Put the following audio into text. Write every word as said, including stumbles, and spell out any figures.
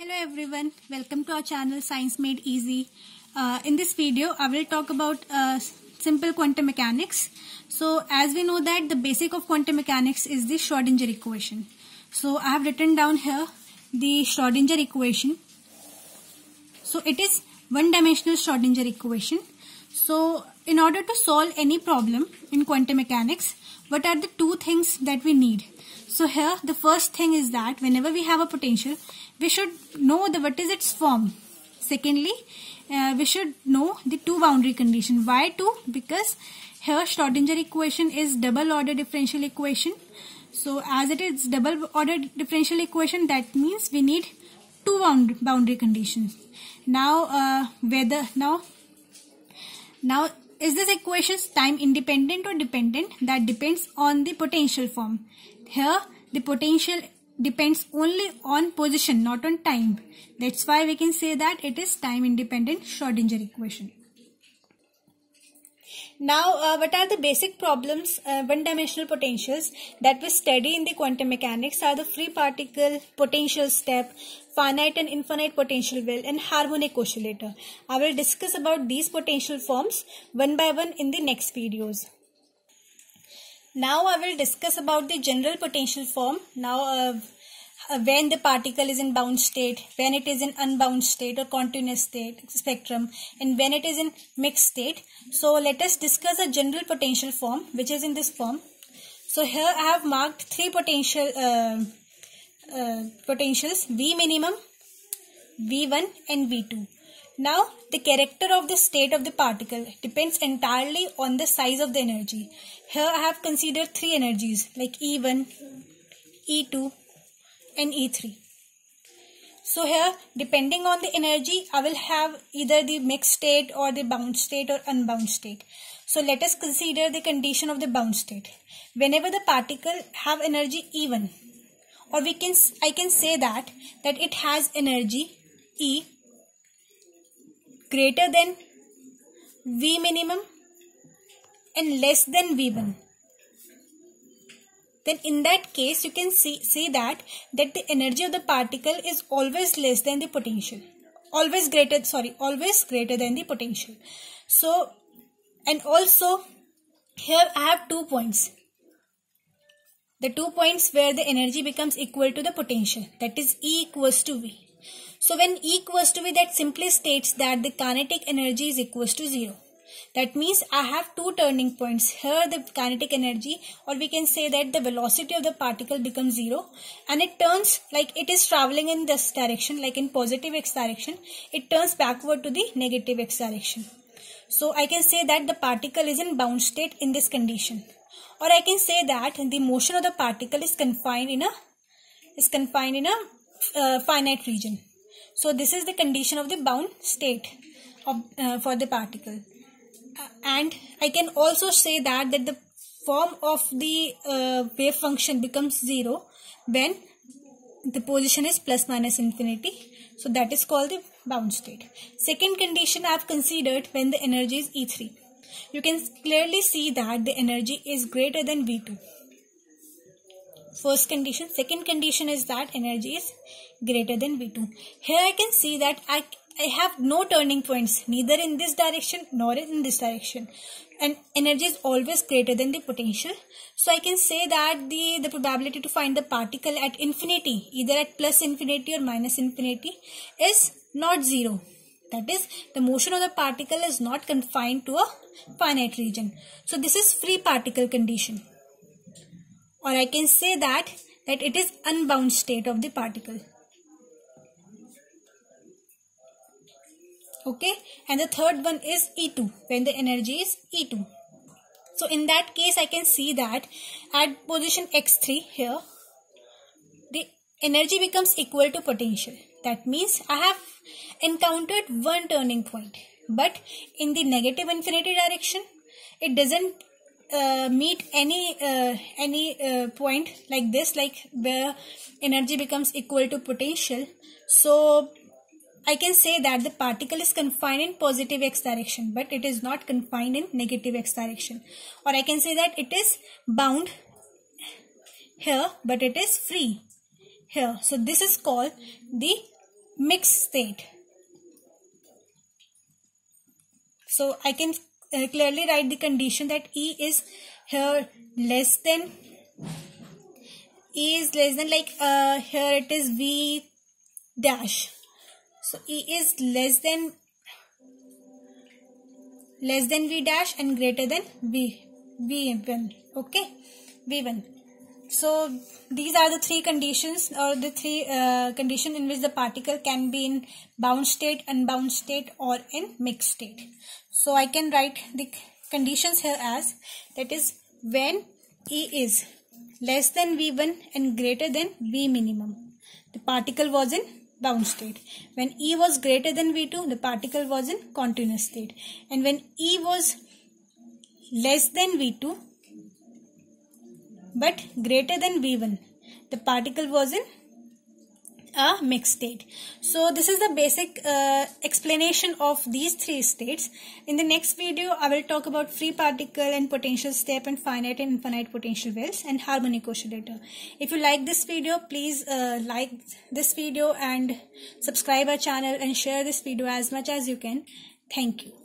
Hello everyone, welcome to our channel Science Made Easy. Uh, in this video, I will talk about uh, simple quantum mechanics. So as we know that the basic of quantum mechanics is the Schrodinger equation. So I have written down here the Schrodinger equation. So it is one-dimensional Schrodinger equation. So in order to solve any problem in quantum mechanics, what are the two things that we need? So here the first thing is that whenever we have a potential, we should know the what is its form. Secondly, uh, we should know the two boundary condition. Why two? Because here Schrodinger equation is double order differential equation. So as it is double order differential equation, that means we need two bound boundary conditions. Now uh, whether now now is this equation time independent or dependent? That depends on the potential form. Here the potential depends only on position, not on time. That's why we can say that it is time independent Schrodinger equation. Now uh, what are the basic problems, uh, one dimensional potentials that we study in the quantum mechanics are the free particle potential step, finite and infinite potential well, and harmonic oscillator. I will discuss about these potential forms one by one in the next videos. Now I will discuss about the general potential form. Now uh, uh, when the particle is in bound state, when it is in unbound state or continuous state spectrum, and when it is in mixed state. So let us discuss a general potential form which is in this form. So here I have marked three potential uh, uh, potentials, V minimum, V one and V two. Now the character of the state of the particle depends entirely on the size of the energy. Here I have considered three energies like E one, E two and E three. So here depending on the energy I will have either the mixed state or the bound state or unbound state. So let us consider the condition of the bound state. Whenever the particle have energy E one, or we can I can say that that it has energy E greater than V minimum and less than V one. Then in that case you can see, see that, that the energy of the particle is always less than the potential. Always greater, sorry, always greater than the potential. So, and also here I have two points. The two points where the energy becomes equal to the potential, that is E equals to V. So when E equals to V, that simply states that the kinetic energy is equals to zero. That means I have two turning points. Here the kinetic energy, or we can say that the velocity of the particle becomes zero, and it turns like it is traveling in this direction, like in positive x direction, it turns backward to the negative x direction. So I can say that the particle is in bound state in this condition. Or I can say that the motion of the particle is confined in a is confined in a uh, finite region. So this is the condition of the bound state of uh, for the particle. Uh, and I can also say that that the form of the uh, wave function becomes zero when the position is plus minus infinity. So that is called the bound state. Second condition I have considered when the energy is E three. You can clearly see that the energy is greater than V two. First condition. Second condition is that energy is greater than V two. Here I can see that I, I have no turning points, neither in this direction nor in this direction. And energy is always greater than the potential. So I can say that the, the probability to find the particle at infinity, either at plus infinity or minus infinity, is not zero. That is, the motion of the particle is not confined to a finite region. So this is free particle condition. Or I can say that, that it is unbound state of the particle. Okay, and the third one is E two, when the energy is E two. So in that case I can see that at position x three here, the energy becomes equal to potential. That means I have encountered one turning point, but in the negative infinity direction it doesn't uh, meet any uh, any uh, point like this, like where energy becomes equal to potential. So I can say that the particle is confined in positive x direction, but it is not confined in negative x direction. Or I can say that it is bound here, but it is free here. So this is called the mixed state. So I can uh, clearly write the condition that E is here less than, E is less than, like uh, here it is V dash. So E is less than less than V dash and greater than V V1. Okay, V one. So these are the three conditions, or the three uh, conditions in which the particle can be in bound state, unbound state, or in mixed state. So I can write the conditions here as, that is, when E is less than V one and greater than V minimum, the particle was in bound state. When E was greater than V two, the particle was in continuous state. And when E was less than V two but greater than V one, the particle was in a mixed state. So this is the basic uh, explanation of these three states. In the next video, I will talk about free particle and potential step, and finite and infinite potential wells, and harmonic oscillator. If you like this video, please uh, like this video and subscribe our channel and share this video as much as you can. Thank you.